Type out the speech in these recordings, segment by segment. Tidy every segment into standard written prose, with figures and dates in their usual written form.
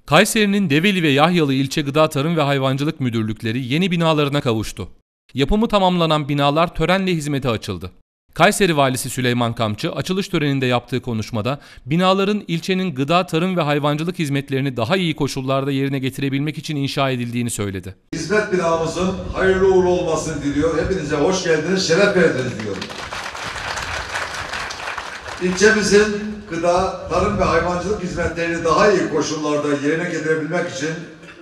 Kayseri'nin Develi ve Yahyalı İlçe Gıda Tarım ve Hayvancılık Müdürlükleri yeni binalarına kavuştu. Yapımı tamamlanan binalar törenle hizmete açıldı. Kayseri Valisi Süleyman Kamçı açılış töreninde yaptığı konuşmada binaların ilçenin gıda, tarım ve hayvancılık hizmetlerini daha iyi koşullarda yerine getirebilmek için inşa edildiğini söyledi. Hizmet binamızın hayırlı uğurlu olmasını diliyor. Hepinize hoş geldiniz, şeref verdiniz diyorum. İlçemizin gıda, tarım ve hayvancılık hizmetlerini daha iyi koşullarda yerine getirebilmek için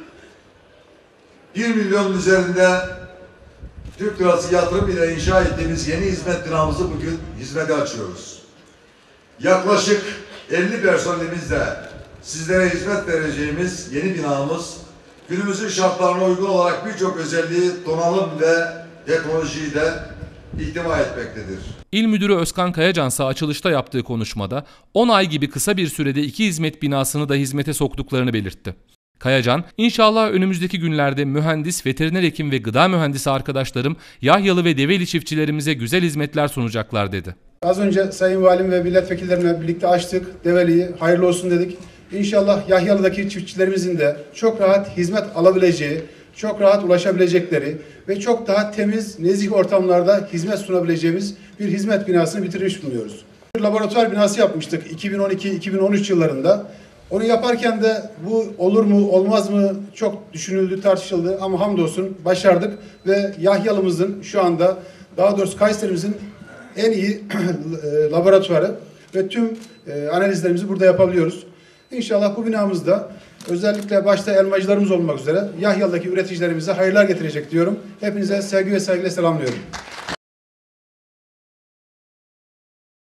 1 milyonun üzerinde Türk lirası yatırım ile inşa ettiğimiz yeni hizmet binamızı bugün hizmete açıyoruz. Yaklaşık 50 personelimizle sizlere hizmet vereceğimiz yeni binamız günümüzün şartlarına uygun olarak birçok özelliği, donanım ve teknolojiyi de ihtiva etmektedir. İl Müdürü Özkan Kayacan ise açılışta yaptığı konuşmada 10 ay gibi kısa bir sürede 2 hizmet binasını da hizmete soktuklarını belirtti. Kayacan, inşallah önümüzdeki günlerde mühendis, veteriner hekim ve gıda mühendisi arkadaşlarım Yahyalı ve Develi çiftçilerimize güzel hizmetler sunacaklar dedi. Az önce Sayın Valim ve milletvekillerimle birlikte açtık. Develi'yi hayırlı olsun dedik. İnşallah Yahyalı'daki çiftçilerimizin de çok rahat hizmet alabileceği, çok rahat ulaşabilecekleri ve çok daha temiz, nezih ortamlarda hizmet sunabileceğimiz bir hizmet binasını bitirmiş bulunuyoruz. Bir laboratuvar binası yapmıştık 2012-2013 yıllarında. Onu yaparken de bu olur mu olmaz mı çok düşünüldü, tartışıldı ama hamdolsun başardık ve Yahyalımızın şu anda, daha doğrusu Kayseri'mizin en iyi laboratuvarı ve tüm analizlerimizi burada yapabiliyoruz. İnşallah bu binamızda özellikle başta elmacılarımız olmak üzere Yahyalı'daki üreticilerimize hayırlar getirecek diyorum. Hepinize sevgi ve saygıyla selamlıyorum.